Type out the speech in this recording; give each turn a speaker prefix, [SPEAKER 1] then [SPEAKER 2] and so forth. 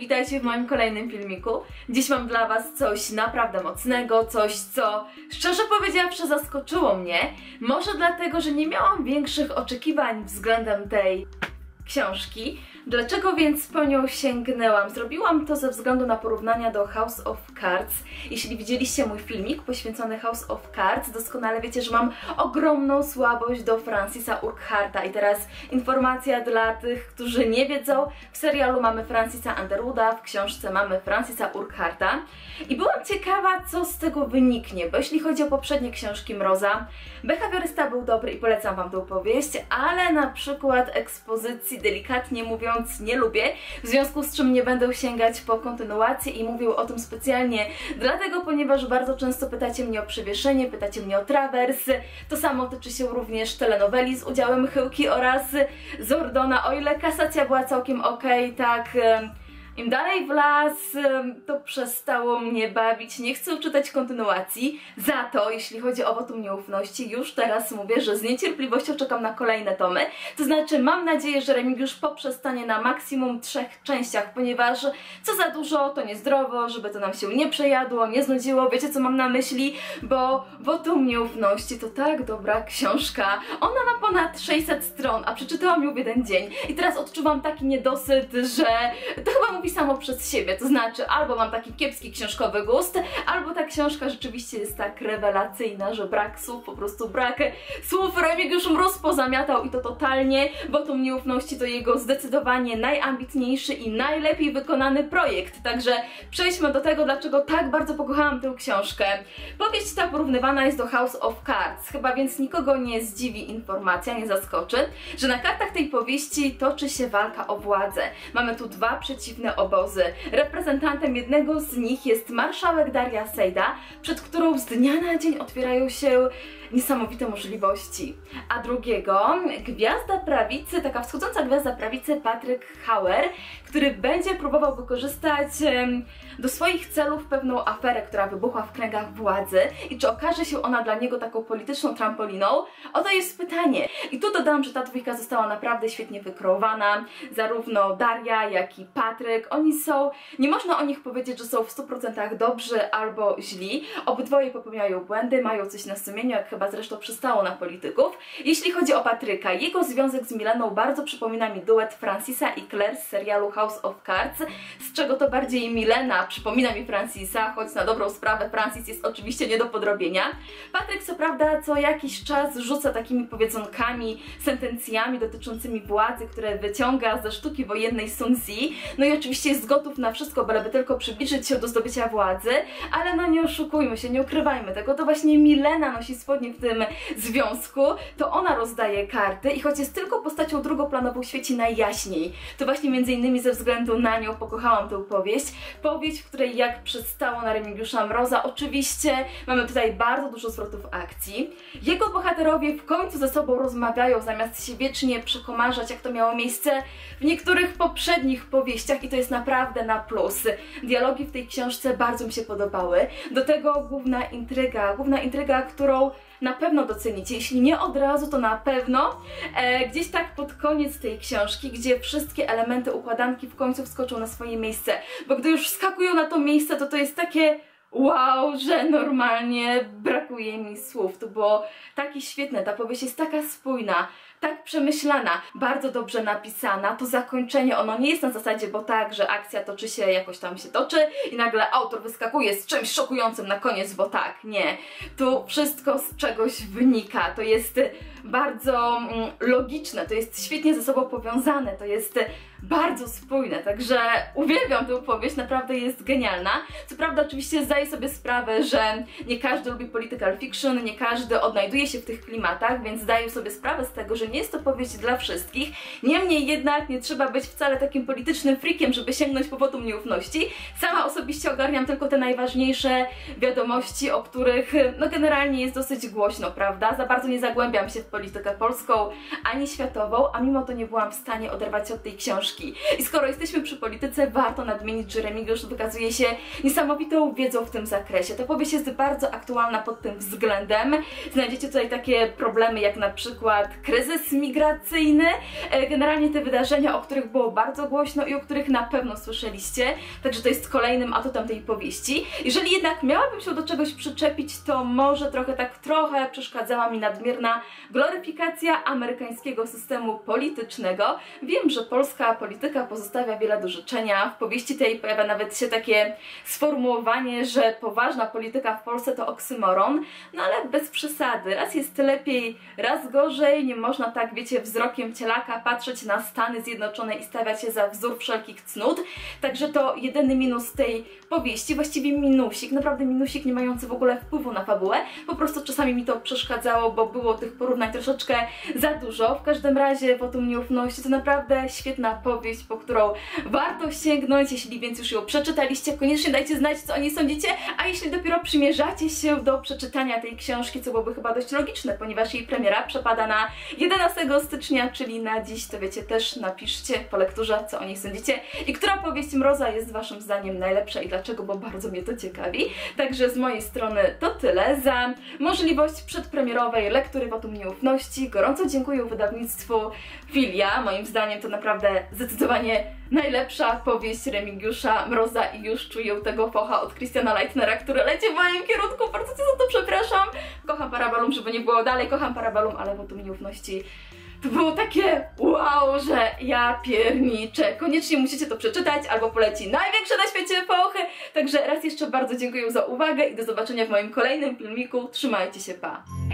[SPEAKER 1] witajcie w moim kolejnym filmiku. Dziś mam dla was coś naprawdę mocnego, coś co szczerze powiedziawszy zaskoczyło mnie. Może dlatego, że nie miałam większych oczekiwań względem tej książki. Dlaczego więc po nią sięgnęłam? Zrobiłam to ze względu na porównania do House of Cards. Jeśli widzieliście mój filmik poświęcony House of Cards, doskonale wiecie, że mam ogromną słabość do Francisa Urquharta. I teraz informacja dla tych, którzy nie wiedzą. W serialu mamy Francisa Underwooda, w książce mamy Francisa Urquharta. I byłam ciekawa, co z tego wyniknie, bo jeśli chodzi o poprzednie książki Mroza, Behawiorysta był dobry i polecam wam tę powieść, ale na przykład ekspozycji, delikatnie mówiąc, nie lubię, w związku z czym nie będę sięgać po kontynuację i mówię o tym specjalnie dlatego, ponieważ bardzo często pytacie mnie o Przywieszenie, pytacie mnie o Trawers. To samo tyczy się również telenoweli z udziałem Chyłki oraz Zordona. O ile Kasacja była całkiem okej, tak im dalej w las, to przestało mnie bawić. Nie chcę czytać kontynuacji. Za to, jeśli chodzi o Wotum Nieufności, już teraz mówię, że z niecierpliwością czekam na kolejne tomy. To znaczy, mam nadzieję, że Remigiusz poprzestanie na maksimum 3 częściach, ponieważ co za dużo, to niezdrowo, żeby to nam się nie przejadło, nie znudziło. Wiecie, co mam na myśli? Bo Wotum Nieufności to tak dobra książka. Ona ma ponad 600 stron, a przeczytałam ją w jeden dzień. I teraz odczuwam taki niedosyt, że to chyba mówi samo przez siebie, to znaczy albo mam taki kiepski książkowy gust, albo ta książka rzeczywiście jest tak rewelacyjna, że brak słów, po prostu brak słów. Remigiusz Mróz pozamiatał i to totalnie. Wotum Nieufności to jego zdecydowanie najambitniejszy i najlepiej wykonany projekt, także przejdźmy do tego, dlaczego tak bardzo pokochałam tę książkę. Powieść ta porównywana jest do House of Cards, chyba więc nikogo nie zdziwi informacja, nie zaskoczy, że na kartach tej powieści toczy się walka o władzę. Mamy tu dwa przeciwne obozy. Reprezentantem jednego z nich jest marszałek Daria Seyda, przed którą z dnia na dzień otwierają się niesamowite możliwości. A drugiego, gwiazda prawicy, taka wschodząca gwiazda prawicy, Patryk Hauer, który będzie próbował wykorzystać do swoich celów pewną aferę, która wybuchła w kręgach władzy. I czy okaże się ona dla niego taką polityczną trampoliną? Oto jest pytanie. I tu dodam, że ta dwójka została naprawdę świetnie wykreowana. Zarówno Daria, jak i Patryk. Oni są, nie można o nich powiedzieć, że są w 100% dobrzy albo źli. Obydwoje popełniają błędy, mają coś na sumieniu, jak chyba zresztą przystało na polityków. Jeśli chodzi o Patryka, jego związek z Mileną bardzo przypomina mi duet Francisa i Claire z serialu House of Cards, z czego to bardziej Milena przypomina mi Francisa, choć na dobrą sprawę Francis jest oczywiście nie do podrobienia. Patryk co prawda co jakiś czas rzuca takimi powiedzonkami, sentencjami dotyczącymi władzy, które wyciąga ze sztuki wojennej Sun Tzu, no i oczywiście jest gotów na wszystko, byleby tylko przybliżyć się do zdobycia władzy, ale no nie oszukujmy się, nie ukrywajmy tego, to właśnie Milena nosi spodnie w tym związku, to ona rozdaje karty i choć jest tylko postacią drugoplanową, świeci najjaśniej. To właśnie między innymi ze względu na nią pokochałam tę powieść. Powieść, w której jak przystało na Remigiusza Mroza, oczywiście mamy tutaj bardzo dużo zwrotów akcji. Jego bohaterowie w końcu ze sobą rozmawiają, zamiast się wiecznie przekomarzać, jak to miało miejsce w niektórych poprzednich powieściach i to jest naprawdę na plus. Dialogi w tej książce bardzo mi się podobały. Do tego główna intryga, którą na pewno docenicie, jeśli nie od razu, to na pewno gdzieś tak pod koniec tej książki, gdzie wszystkie elementy układanki w końcu wskoczą na swoje miejsce, bo gdy już wskakują na to miejsce, to jest takie wow, że normalnie brakuje mi słów. To było takie świetne, ta powieść jest taka spójna, tak przemyślana, bardzo dobrze napisana. To zakończenie, ono nie jest na zasadzie, bo tak, że akcja toczy się, jakoś tam się toczy i nagle autor wyskakuje z czymś szokującym na koniec, bo tak, nie. Tu wszystko z czegoś wynika, to jest bardzo logiczne, to jest świetnie ze sobą powiązane, to jest bardzo spójne, także uwielbiam tę powieść, naprawdę jest genialna. Co prawda oczywiście zdaję sobie sprawę, że nie każdy lubi political fiction, nie każdy odnajduje się w tych klimatach, więc zdaję sobie sprawę z tego, że nie jest to powieść dla wszystkich. Niemniej jednak nie trzeba być wcale takim politycznym freakiem, żeby sięgnąć po Wotum Nieufności. Sama osobiście ogarniam tylko te najważniejsze wiadomości, o których no generalnie jest dosyć głośno, prawda? Za bardzo nie zagłębiam się w politykę polską, ani światową, a mimo to nie byłam w stanie oderwać się od tej książki. I skoro jesteśmy przy polityce, warto nadmienić, że Remigiusz wykazuje się niesamowitą wiedzą w tym zakresie. Ta powieść jest bardzo aktualna pod tym względem. Znajdziecie tutaj takie problemy jak na przykład kryzys migracyjny, generalnie te wydarzenia, o których było bardzo głośno i o których na pewno słyszeliście, także to jest kolejnym atutem tej powieści. Jeżeli jednak miałabym się do czegoś przyczepić, to może trochę przeszkadzała mi nadmierna gloryfikacja amerykańskiego systemu politycznego. Wiem, że polska polityka pozostawia wiele do życzenia. W powieści tej pojawia nawet się takie sformułowanie, że poważna polityka w Polsce to oksymoron, no ale bez przesady. Raz jest lepiej, raz gorzej. Nie można tak, wiecie, wzrokiem cielaka patrzeć na Stany Zjednoczone i stawiać się za wzór wszelkich cnót. Także to jedyny minus tej powieści, właściwie minusik, naprawdę minusik nie mający w ogóle wpływu na fabułę. Po prostu czasami mi to przeszkadzało, bo było tych porównań troszeczkę za dużo. W każdym razie Wotum Nieufności to naprawdę świetna powieść, po którą warto sięgnąć. Jeśli więc już ją przeczytaliście, koniecznie dajcie znać, co o niej sądzicie, a jeśli dopiero przymierzacie się do przeczytania tej książki, co byłoby chyba dość logiczne, ponieważ jej premiera przepada na 11 stycznia, czyli na dziś, to wiecie, też napiszcie po lekturze, co o niej sądzicie i która powieść Mroza jest waszym zdaniem najlepsza i dlaczego, bo bardzo mnie to ciekawi. Także z mojej strony to tyle. Za możliwość przedpremierowej lektury Wotum Nieufności gorąco dziękuję wydawnictwu Filia. Moim zdaniem to naprawdę zdecydowanie najlepsza powieść Remigiusza Mroza i już czuję tego focha od Christiana Leitnera, który leci w moim kierunku. Bardzo cię za to przepraszam. Kocham Parabellum, żeby nie było dalej, kocham Parabellum, ale Wotum Nieufności to było takie wow, że ja pierniczę. Koniecznie musicie to przeczytać, albo poleci największe na świecie fochy. Także raz jeszcze bardzo dziękuję za uwagę i do zobaczenia w moim kolejnym filmiku. Trzymajcie się, pa!